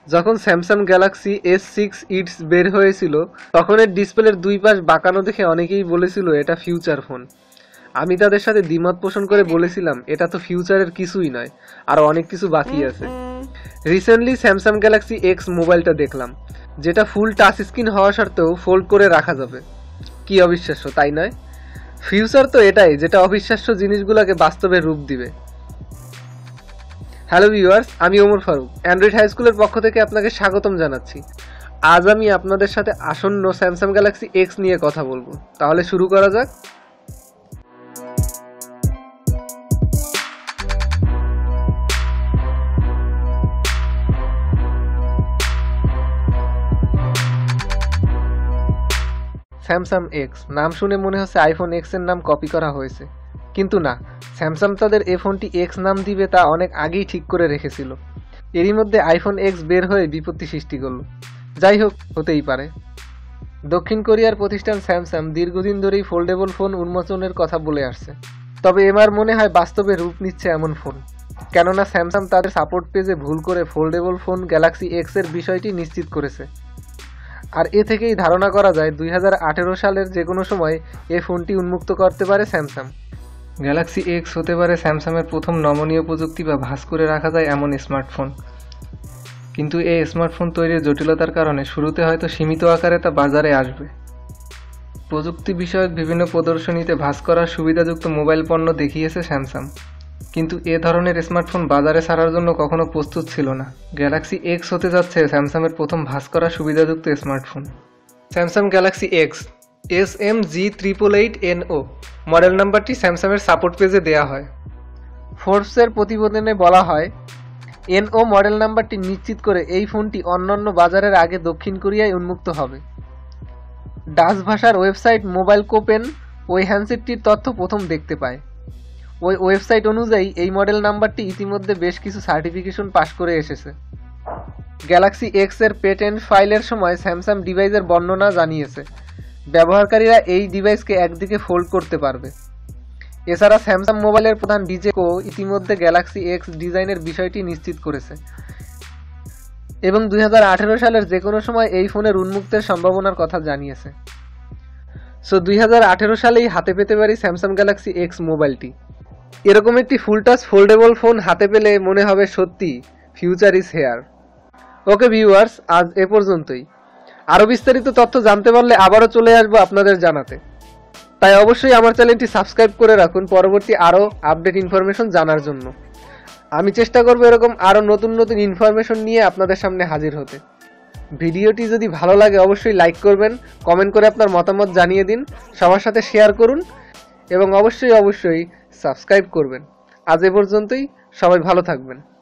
যখন Samsung Galaxy S6 it's বের হয়েছিল তখন এর ডিসপ্লের দুই পাশ বাঁকানো দেখে অনেকেই বলেছিল এটা ফিউচার ফোন। আমি তাদের সাথে দ্বিমত পোষণ করে বলেছিলাম এটা তো ফিউচারের কিছুই নয়, আরো অনেক কিছু বাকি আছে। রিসেন্টলি স্যামসাং গ্যালাক্সি এক্স মোবাইলটা দেখলাম, যেটা ফুল টাচ স্ক্রিন হওয়া সত্ত্বেও ফোল্ড করে রাখা যাবে। কি অবিশ্বাস্য, তাই নয়? ফিউচার তো এটাই, যেটা অবিশ্বাস্য জিনিসগুলোকে বাস্তবে রূপ দিবে। হ্যালো ভিউয়ার্স, আমি ওমর ফারুক, অ্যান্ড্রয়েড হাই স্কুলের পক্ষ থেকে আপনাকে স্বাগতম জানাচ্ছি। আজ আমি আপনাদের সাথে আসন্ন স্যামসাং গ্যালাক্সি এক্স নিয়ে কথা বলবো। তাহলে শুরু করা যাক। স্যামসাং এক্স নাম শুনে মনে হচ্ছে আইফোন এক্স এর নাম কপি করা হয়েছে, কিন্তু না, স্যামসাং তাদের এই ফোনটি এক্স নাম দিবে তা অনেক আগেই ঠিক করে রেখেছিল। এরই মধ্যে আইফোন এক্স বের হয়ে বিপত্তি সৃষ্টি করলো। যাই হোক, হতেই পারে। দক্ষিণ কোরিয়ার প্রতিষ্ঠান স্যামসাং দীর্ঘদিন ধরেই ফোল্ডেবল ফোন উন্মোচনের কথা বলে আসছে, তবে এবার মনে হয় বাস্তবে রূপ নিচ্ছে এমন ফোন। কেননা স্যামসাং তাদের সাপোর্ট পেজে ভুল করে ফোল্ডেবল ফোন গ্যালাক্সি এক্স এর বিষয়টি নিশ্চিত করেছে। আর এ থেকেই ধারণা করা যায় 2018 সালের যে কোনো সময় এই ফোনটি উন্মুক্ত করতে পারে স্যামসাং। গ্যালাক্সি এক্স হতে পারে স্যামসাংয়ের প্রথম নমনীয় প্রযুক্তি বা ভাঁজ করে রাখা যায় এমন স্মার্টফোন। কিন্তু এই স্মার্টফোন তৈরির জটিলতার কারণে শুরুতে হয়তো সীমিত আকারে তা বাজারে আসবে। প্রযুক্তি বিষয়ক বিভিন্ন প্রদর্শনীতে ভাঁজ করার সুবিধাযুক্ত মোবাইল পণ্য দেখিয়েছে স্যামসাং, কিন্তু এ ধরনের স্মার্টফোন বাজারে ছাড়ার জন্য কখনো প্রস্তুত ছিল না। গ্যালাক্সি এক্স হতে যাচ্ছে স্যামসাংয়ের প্রথম ভাঁজ করা সুবিধাযুক্ত smartphone. Samsung Galaxy X SMG888NO model নাম্বারটি স্যামসাংয়ের সাপোর্ট পেজে দেওয়া হয়। ফোর্বসের প্রতিবেদনে বলা হয়, NO মডেল নাম্বারটি নিশ্চিত করে এই ফোনটি অন্যান্য বাজারের আগে দক্ষিণ কোরিয়ায় উন্মুক্ত হবে। ডাচ ভাষার ওয়েবসাইট মোবাইল কোপেন ওই হ্যান্ডসেটটির তথ্য প্রথম দেখতে পায়। ওই ওয়েবসাইট অনুযায়ী এই মডেল নাম্বারটি ইতিমধ্যে বেশ কিছু সার্টিফিকেশন পাশ করে এসেছে। গ্যালাক্সি এক্স এর পেটেন্ট ফাইলের সময় স্যামসাং ডিভাইসের বর্ণনা জানিয়েছে, ব্যবহারকারীরা এই ডিভাইসকে একদিকে ফোল্ড করতে পারবে। এছাড়া স্যামসাং মোবাইলের প্রধান ডিজেকো ইতিমধ্যে গ্যালাক্সি এক্স ডিজাইনের বিষয়টি নিশ্চিত করেছে এবং 2018 সালের যে কোনো সময় এই ফোনের উন্মুক্তের সম্ভাবনার কথা জানিয়েছে। 2018 সালেই হাতে পেতে পারি স্যামসাং গ্যালাক্সি এক্স মোবাইলটি। এরকম একটি ফুল টাচ ফোল্ডেবল ফোন হাতে পেলে মনে হবে সত্যি future is here. Okay viewers, আজ এ পর্যন্তই। আরও বিস্তারিত তথ্য জানতে পারলে আবারও চলে আসবো আপনাদের জানাতে, তাই অবশ্যই আমার চ্যানেলটি সাবস্ক্রাইব করে রাখুন পরবর্তী আরও আপডেট ইনফরমেশন জানার জন্য। আমি চেষ্টা করবো এরকম আরও নতুন নতুন ইনফরমেশন নিয়ে আপনাদের সামনে হাজির হতে। ভিডিওটি যদি ভালো লাগে অবশ্যই লাইক করবেন, কমেন্ট করে আপনার মতামত জানিয়ে দিন, সবার সাথে শেয়ার করুন এবং অবশ্যই সাবস্ক্রাইব করবেন। আজ এ পর্যন্তই, সবাই ভালো থাকবেন।